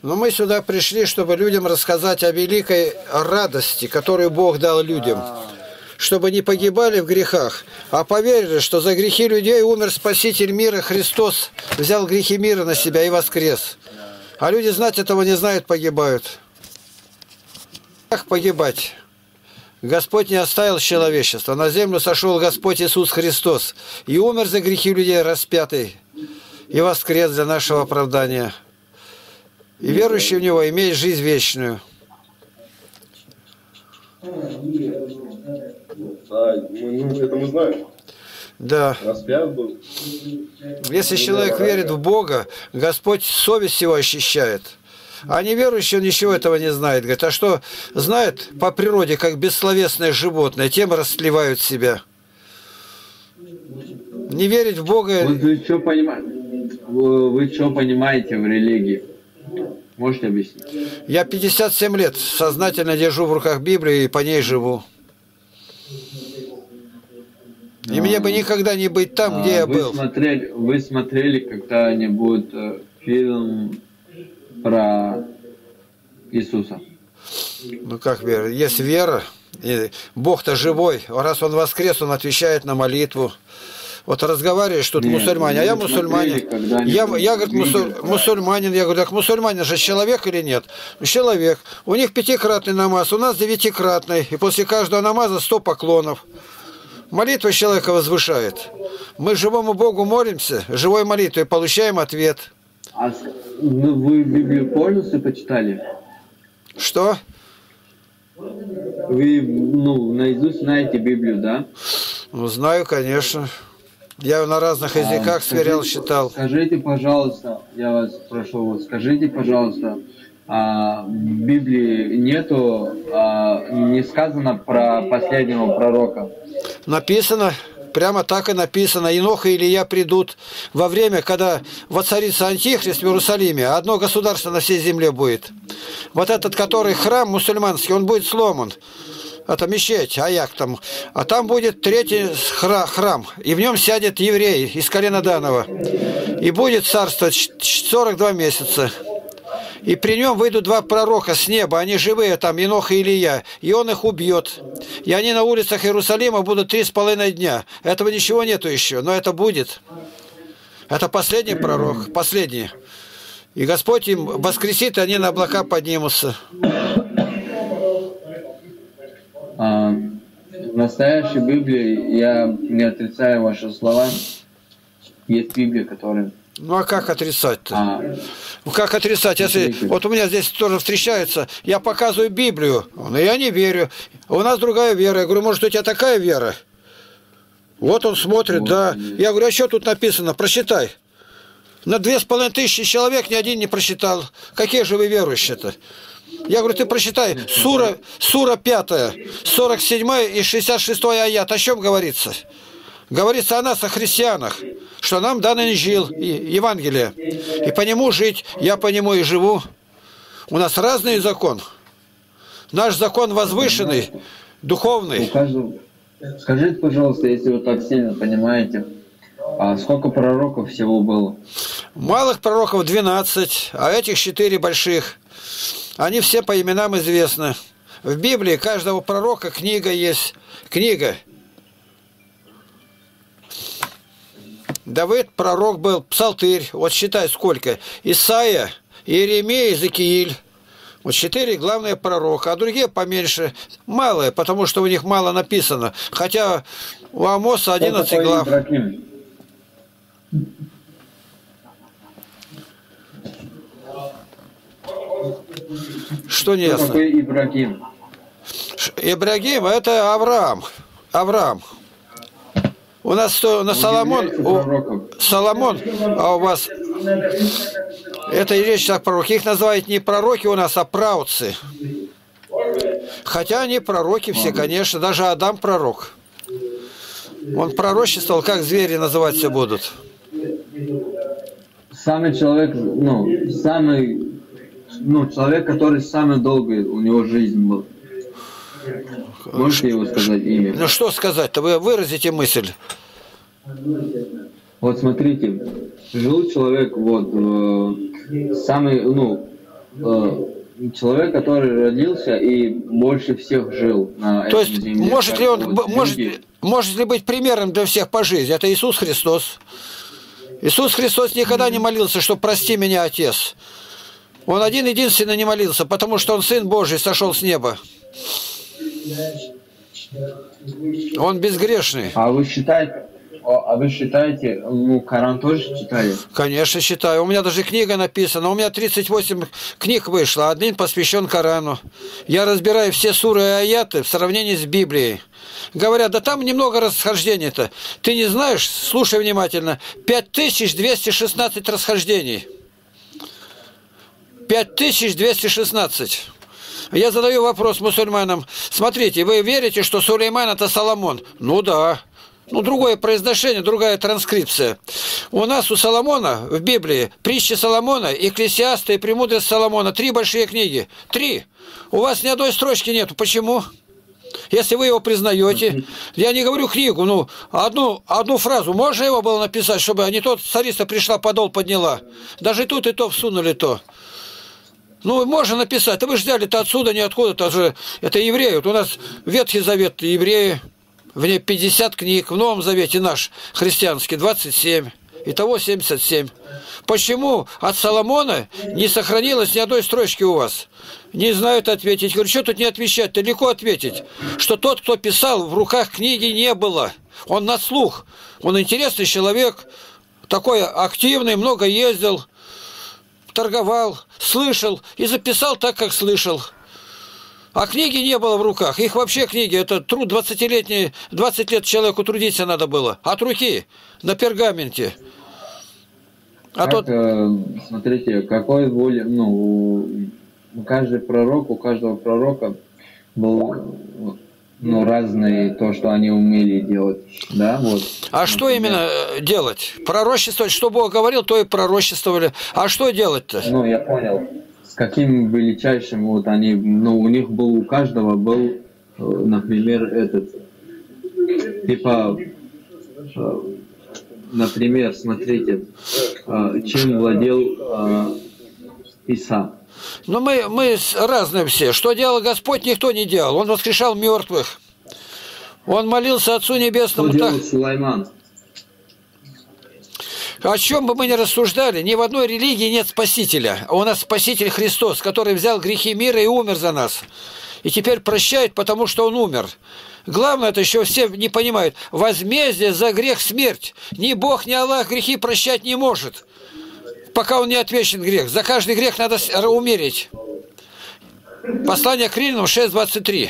Но мы сюда пришли, чтобы людям рассказать о великой радости, которую Бог дал людям. Чтобы не погибали в грехах, а поверили, что за грехи людей умер Спаситель мира Христос, взял грехи мира на себя и воскрес. А люди знать этого не знают, погибают. Как погибать? Господь не оставил человечество. На землю сошел Господь Иисус Христос и умер за грехи людей распятый и воскрес для нашего оправдания. И верующий в Него имеет жизнь вечную. Это мы знаем. Да. Распят был. Если человек верит в Бога, Господь совесть его очищает. А неверующий, он ничего этого не знает. Говорит, а что знает по природе, как бессловесное животное, тем растлевают себя. Не верить в Бога... Вот вы что понимаете в религии? Можете объяснить? Я 57 лет сознательно держу в руках Библию и по ней живу. И мне бы никогда не быть там, где я был. Вы смотрели когда-нибудь фильм про Иисуса? Ну как вера? Есть вера. Бог-то живой. Раз Он воскрес, Он отвечает на молитву. Вот разговариваешь тут мусульмане, а я мусульманин. Я говорит, мусульманин. Я говорю, так мусульманин же человек или нет? Человек. У них 5-кратный намаз, у нас 9-кратный. И после каждого намаза 100 поклонов. Молитва человека возвышает. Мы живому Богу молимся, живой молитвой получаем ответ. А вы Библию полностью почитали? Что? Вы, наизусть знаете Библию, да? Ну, знаю, конечно. Я на разных языках сверял, читал. Скажите, пожалуйста, я вас прошу, скажите, пожалуйста, в Библии нету, не сказано про последнего пророка? Написано, прямо так и написано. Енох и Илия придут во время, когда воцарится Антихрист в Иерусалиме, а одно государство на всей земле будет. Вот этот, который храм мусульманский, он будет сломан. Это мечеть, аяк там. А там будет 3-й храм, и в нем сядет еврей из колена Данова. И будет царствовать 42 месяца. И при нем выйдут 2 пророка с неба, они живые, там Енох и Илия, и он их убьет. И они на улицах Иерусалима будут 3,5 дня. Этого ничего нету еще, но это будет. Это последний пророк, последний. И Господь им воскресит, и они на облака поднимутся. В настоящей Библии, я не отрицаю ваши слова, есть Библия, которая... Ну а как отрицать-то? Как отрицать, если вот у меня здесь тоже встречается, я показываю Библию, но я не верю. У нас другая вера. Я говорю, может, у тебя такая вера? Вот он смотрит, вот, да. Я говорю, а что тут написано? Прочитай. На 2500 человек ни один не прочитал. Какие же вы верующие-то? Я говорю, ты прочитай, сура 5, 47 и 66 аят. О чем говорится? Говорится о нас, о христианах, что нам дан Инжил, Евангелие, и по нему жить, я по нему и живу. У нас разный закон. Наш закон возвышенный, духовный. Скажите, пожалуйста, если вы так сильно понимаете, а сколько пророков всего было? Малых пророков 12, а этих 4 больших. Они все по именам известны. В Библии каждого пророка книга есть. Книга. Давид пророк был, псалтырь, вот считай сколько. Исаия, Иеремия, Иезекииль. Вот 4 главные пророка, а другие поменьше. Малые, потому что у них мало написано. Хотя у Амоса 11 глав. Что не ясно? Кто такой Ибрагим? Ибрагим это Авраам. Авраам. У нас что, на Соломон, Соломон, а у вас это и речь так пророки. Их называют не пророки у нас, а праотцы. Хотя они пророки все, конечно, даже Адам пророк. Он пророчествовал, как звери называться будут. Самый человек, человек, который самый долгий у него жизнь был. Можете его сказать имя? Ну что сказать-то? Вы выразите мысль. Вот смотрите, жил человек, вот, самый, человек, который родился и больше всех жил на То этом есть, земле. может ли он, Вот люди. может ли быть примером для всех по жизни? Это Иисус Христос. Иисус Христос никогда не молился, что прости меня, Отец. Он один-единственный не молился, потому что Он Сын Божий сошел с неба. Он безгрешный. А вы считаете, ну, Коран тоже читали? Конечно, считаю. У меня даже книга написана. У меня 38 книг вышло. Один посвящен Корану. Я разбираю все суры и аяты в сравнении с Библией. Говорят, да там немного расхождений-то. Ты не знаешь? Слушай внимательно. 5216 расхождений. 5216. Я задаю вопрос мусульманам. Смотрите, вы верите, что Сулейман это Соломон? Ну да. Ну, другое произношение, другая транскрипция. У нас у Соломона в Библии притчи Соломона, Экклесиаста и Премудрость Соломона. 3 большие книги. 3. У вас ни одной строчки нету. Почему? Если вы его признаете. Я не говорю книгу, ну, одну фразу. Можно его было написать, чтобы не тот царица пришла, подол подняла. Даже тут и то всунули то. Ну, можно написать. А вы же взяли-то отсюда, не откуда-то же. Это евреи. Вот у нас Ветхий Завет евреи. В ней 50 книг. В Новом Завете наш христианский 27. Итого 77. Почему от Соломона не сохранилось ни одной строчки у вас? Не знают ответить. Говорю, что тут не отвечать? Легко ответить. Что тот, кто писал, в руках книги не было. Он на слух. Он интересный человек. Такой активный, много ездил. Торговал, слышал и записал так, как слышал. А книги не было в руках. Их вообще книги, это труд 20-летний, 20 лет человеку трудиться надо было. От руки, на пергаменте. А как, смотрите, какой воля, ну, у каждого пророка был, ну, разные, то, что они умели делать, да, вот. А что именно делать? Пророчествовать, что Бог говорил, то и пророчествовали. А что делать-то? Ну, я понял. С каким величайшим вот они, ну, у них был, у каждого был, например, этот, типа, например, смотрите, чем владел Иса. Ну, мы разные все. Что делал Господь, никто не делал. Он воскрешал мертвых. Он молился Отцу Небесному. Что делал Сулейман? О чем бы мы ни рассуждали, ни в одной религии нет спасителя. А у нас спаситель Христос, который взял грехи мира и умер за нас. И теперь прощает, потому что он умер. Главное, это еще все не понимают. Возмездие за грех смерть. Ни Бог, ни Аллах грехи прощать не может, пока он не отвечен грех. За каждый грех надо умереть. Послание к Римлянам 6:23.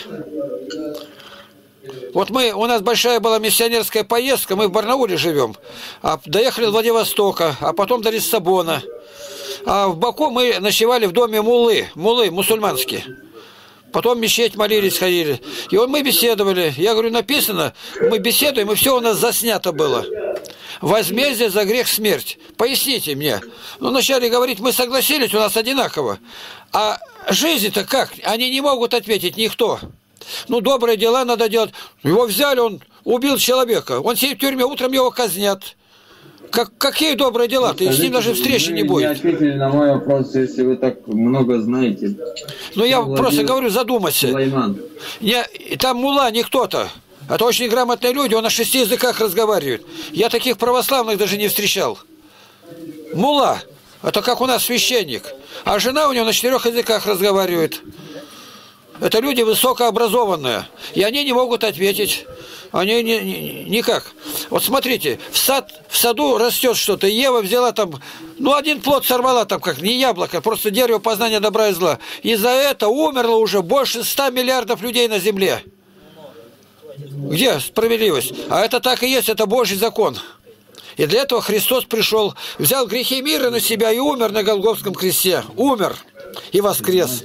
Вот у нас большая была миссионерская поездка, мы в Барнауле живем, доехали до Владивостока, а потом до Лиссабона. А в Баку мы ночевали в доме муллы мусульманские. Потом в мечеть молились, ходили. И вот мы беседовали. Я говорю, написано, мы беседуем, и все у нас заснято было. Возмездие за грех смерть. Поясните мне. Ну, вначале говорить, мы согласились, у нас одинаково. А жизнь-то как? Они не могут ответить, никто. Ну, добрые дела надо делать. Его взяли, он убил человека. Он сидит в тюрьме, утром его казнят. Какие добрые дела? Ты с ним даже встречи не будет. Вы не ответили на мой вопрос, если вы так много знаете. Ну, я просто говорю, задумайся. Сулейман. Там мулла не кто-то. Это очень грамотные люди, он на 6 языках разговаривает. Я таких православных даже не встречал. Мулла. Это как у нас священник. А жена у него на 4 языках разговаривает. Это люди высокообразованные. И они не могут ответить. Они никак. Вот смотрите, в саду растет что-то. Ева взяла там, ну, один плод сорвала там, как не яблоко, просто дерево познания добра и зла. И за это умерло уже больше 100 миллиардов людей на земле. Где справедливость? А это так и есть, это Божий закон. И для этого Христос пришел, взял грехи мира на себя и умер на Голгофском кресте. Умер и воскрес.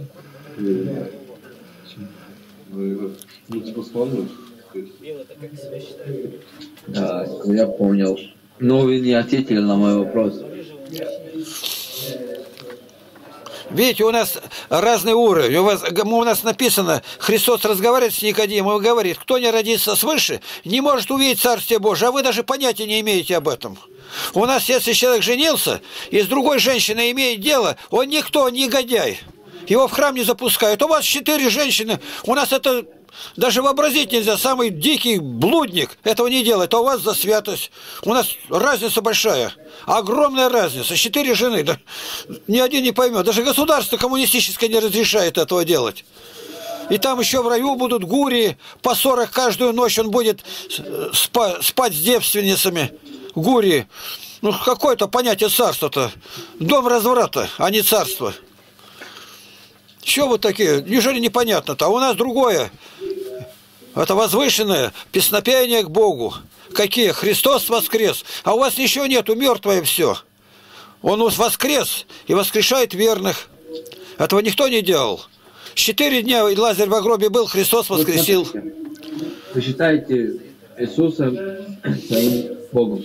Да, я понял. Но вы не ответили на мой вопрос. Видите, у нас разный уровень. У нас написано, Христос разговаривает с Никодимом и говорит, кто не родится свыше, не может увидеть Царствие Божие, а вы даже понятия не имеете об этом. У нас, если человек женился и с другой женщиной имеет дело, он никто, он негодяй. Его в храм не запускают. У вас 4 женщины, у нас это даже вообразить нельзя. Самый дикий блудник этого не делает, а у вас за святость. У нас разница большая, огромная разница. 4 жены, да, ни один не поймет. Даже государство коммунистическое не разрешает этого делать. И там еще в раю будут гурии, по 40 каждую ночь он будет спать с девственницами. Гурии. Ну, какое-то понятие царства-то. Дом разврата, а не царство. Чего вы такие? Неужели непонятно-то? А у нас другое. Это возвышенное песнопение к Богу. Какие? Христос воскрес. А у вас ничего нету, мертвое все. Он воскрес и воскрешает верных. Этого никто не делал. 4 дня Лазарь в гробе был, Христос воскресил. Вы считаете Иисуса своим Богом?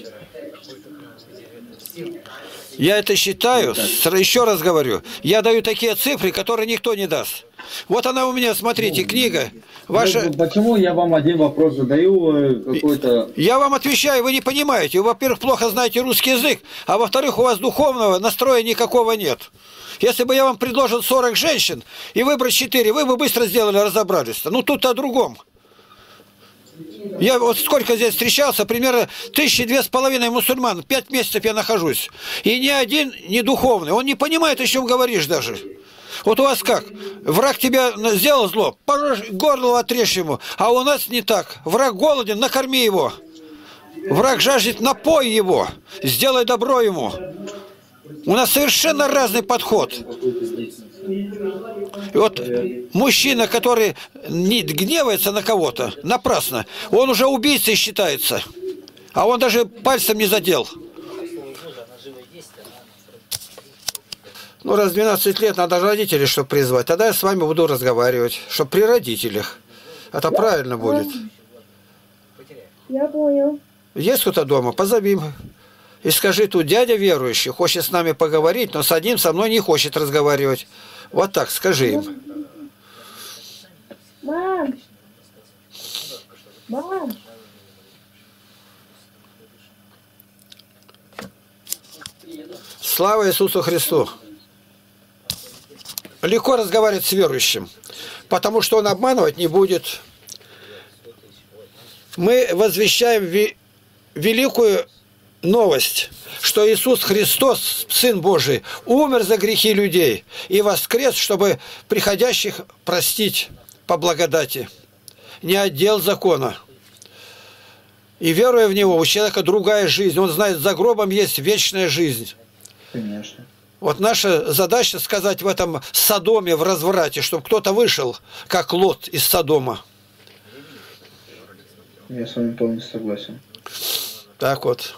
Я это считаю, еще раз говорю, я даю такие цифры, которые никто не даст. Вот она у меня, смотрите, книга. Ваша... Почему я вам один вопрос задаю какой-то... Я вам отвечаю, вы не понимаете. Вы, во-первых, плохо знаете русский язык, а во-вторых, у вас духовного настроя никакого нет. Если бы я вам предложил 40 женщин и выбрать 4, вы бы быстро сделали, разобрались. Ну, тут о другом. Я вот сколько здесь встречался, примерно 1500 мусульман, 5 месяцев я нахожусь. И ни один не духовный, он не понимает, о чем говоришь даже. Вот у вас как? Враг тебя сделал зло, горло отрежь ему, а у нас не так. Враг голоден, накорми его. Враг жаждет, напой его, сделай добро ему. У нас совершенно разный подход. И вот мужчина, который не гневается на кого-то, напрасно, он уже убийцей считается. А он даже пальцем не задел. Ну, раз 12 лет, надо родителей, чтобы призвать. Тогда я с вами буду разговаривать, чтобы при родителях. Это правильно будет. Я понял. Есть кто-то дома? Позови. И скажи, тут дядя верующий, хочет с нами поговорить, но с одним со мной не хочет разговаривать. Вот так скажи им. Мам! Мам! Слава Иисусу Христу! Легко разговаривать с верующим, потому что он обманывать не будет. Мы возвещаем великую новость, что Иисус Христос, Сын Божий, умер за грехи людей и воскрес, чтобы приходящих простить по благодати. Не отдел закона. И веруя в Него, у человека другая жизнь. Он знает, за гробом есть вечная жизнь. Конечно. Вот наша задача сказать в этом Содоме, в разврате, чтобы кто-то вышел, как Лот из Содома. Я с вами полностью согласен. Так вот.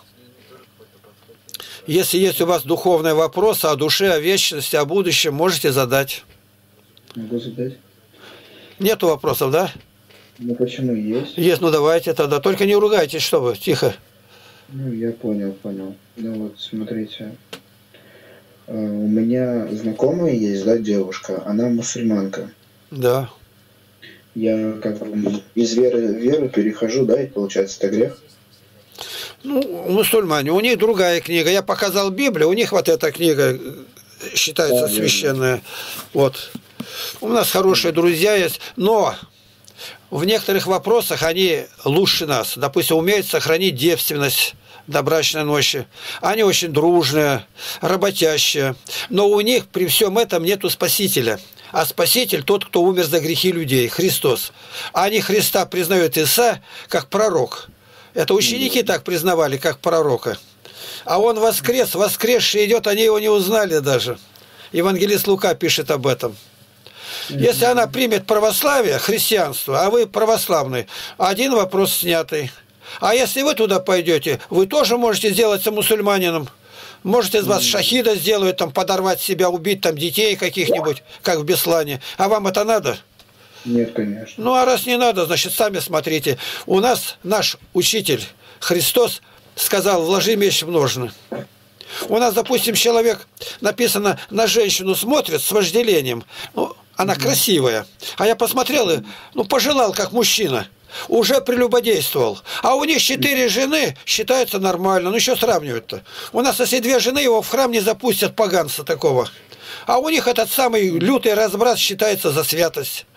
Если есть у вас духовные вопросы о душе, о вечности, о будущем, можете задать. Могу задать? Нету вопросов, да? Ну почему есть? Есть, ну давайте тогда. Только не ругайтесь, что вы, тихо. Ну, я понял. Ну вот, смотрите. У меня знакомая есть, да, девушка, она мусульманка. Да. Я как бы из веры в веру перехожу, да, и получается это грех? Ну, мусульмане, у них другая книга. Я показал Библию, у них вот эта книга считается священная. Вот. У нас хорошие друзья есть, но в некоторых вопросах они лучше нас. Допустим, умеют сохранить девственность до брачной ночи. Они очень дружные, работящие. Но у них при всем этом нету Спасителя. А Спаситель тот, кто умер за грехи людей, Христос. Они Христа признают Иса как пророк. Это ученики так признавали, как пророка. А он воскрес, воскресший идет, они его не узнали даже. Евангелист Лука пишет об этом. Если она примет православие, христианство, а вы православный, один вопрос снятый. А если вы туда пойдете, вы тоже можете сделаться мусульманином. Можете из вас шахида сделают, там, подорвать себя, убить там детей каких-нибудь, как в Беслане. А вам это надо? Нет, конечно. Ну, а раз не надо, значит, сами смотрите. У нас наш учитель Христос сказал, вложи меч в ножны. У нас, допустим, человек, написано, на женщину смотрит с вожделением. Ну, она красивая. А я посмотрел и, ну, пожелал, как мужчина. Уже прелюбодействовал. А у них 4 жены считается нормально. Ну, еще сравнивать-то. У нас, если 2 жены, его в храм не запустят, поганца такого. А у них этот самый лютый разбрат считается за святость.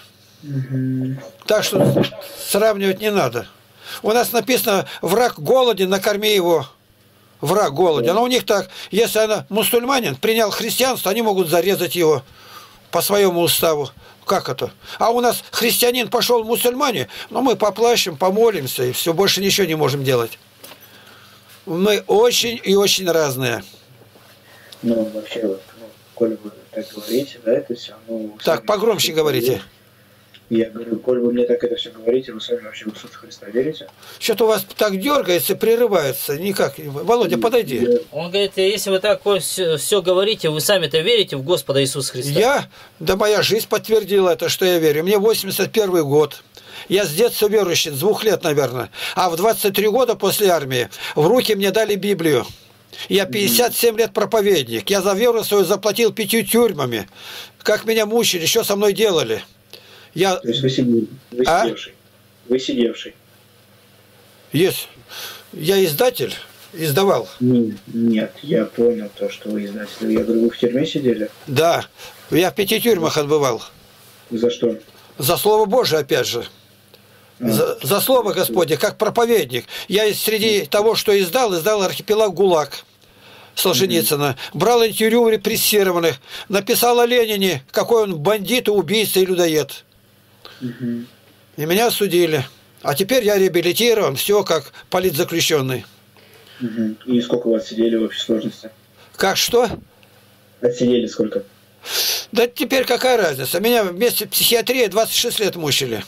Так что сравнивать не надо. У нас написано, враг голоден, накорми его. Враг голоден. А у них так, если она мусульманин, принял христианство, они могут зарезать его по своему уставу. Как это? А у нас христианин пошел в мусульмане, но мы поплачем, помолимся, и все, больше ничего не можем делать. Мы очень и очень разные. Ну, вообще, вот, ну, коль вы так говорите, да, это все, ну... Так, погромче говорите. Я говорю, коль вы мне так это все говорите, вы сами вообще в Иисуса Христа верите? Что-то у вас так дергается, прерывается, никак. Володя, подойди. Он говорит, если вы так все говорите, вы сами-то верите в Господа Иисуса Христа? Я? Да моя жизнь подтвердила это, что я верю. Мне 81 год. Я с детства верующий, с 2 лет, наверное. А в 23 года после армии в руки мне дали Библию. Я 57 лет проповедник. Я за веру свою заплатил 5 тюрьмами. Как меня мучили, что со мной делали. Я... То есть вы сидевший. Вы сидевший. Есть. Я издатель, издавал. Нет, я понял то, что вы издатель. Я говорю, вы в тюрьме сидели? Да. Я в 5 тюрьмах отбывал. За что? За Слово Божие, опять же. За Слово Господне, как проповедник. Я среди того, что издал «Архипелаг ГУЛАГ» Солженицына. Брал интервью репрессированных. Написал о Ленине, какой он бандит, убийца и людоед. И меня осудили. А теперь я реабилитирован, все как политзаключенный. И сколько вас сидели в общей сложности? Как что? Отсидели сколько? Да теперь какая разница? Меня вместе с психиатрией 26 лет мучили.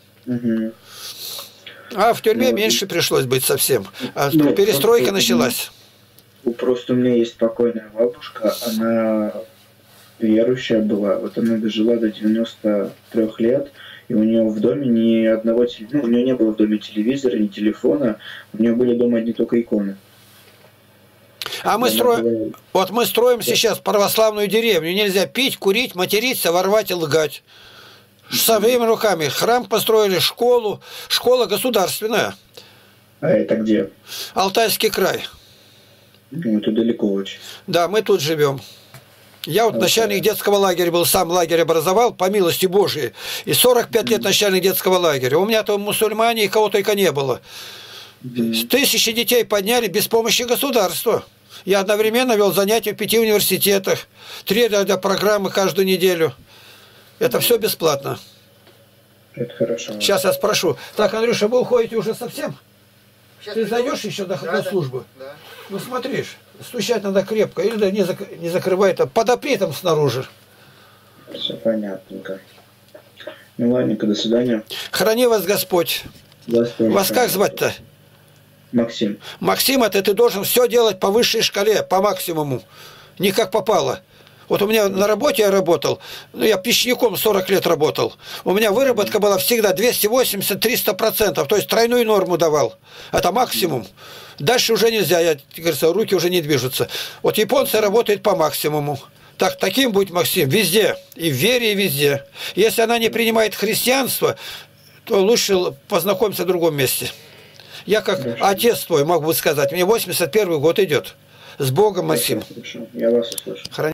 А в тюрьме меньше пришлось быть совсем. А перестройка началась. Просто у меня есть покойная бабушка, она верующая была. Вот она дожила до 93 лет, и у нее в доме ни одного телевизора, у нее не было в доме телевизора, ни телефона, у нее были дома одни только иконы. А мы строим, вот мы строим сейчас православную деревню. Нельзя пить, курить, материться, ворвать и лгать. Своими руками. Храм построили, школу. Школа государственная. А это где? Алтайский край. Ну, это далеко очень. Да, мы тут живем. Я вот начальник детского лагеря был, сам лагерь образовал, по милости Божией. И 45 лет начальник детского лагеря. У меня там мусульмане и кого только не было. 1000 детей подняли без помощи государства. Я одновременно вел занятия в 5 университетах. 3 программы каждую неделю. Это все бесплатно. Это хорошо. Сейчас я спрошу. Так, Андрюша, вы уходите уже совсем? Ты зайдешь еще до службы? Да. Ну смотришь, стучать надо крепко. Или да, не закрывай там, подопри там снаружи. Все понятненько. Ну ладненько, до свидания. Храни вас Господь. Вас как звать-то? Максим. Максим, это ты должен все делать по высшей шкале, по максимуму. Не как попало. Вот у меня на работе я работал, ну, я пищником 40 лет работал. У меня выработка была всегда 280-300%, то есть тройную норму давал. Это максимум. Дальше уже нельзя, говорится, руки уже не движутся. Вот японцы работают по максимуму. Так, таким будь, Максим, везде. И в вере, и везде. Если она не принимает христианство, то лучше познакомиться в другом месте. Я как отец твой, могу сказать, мне 81 год идет. С Богом, Максим. Я вас услышу.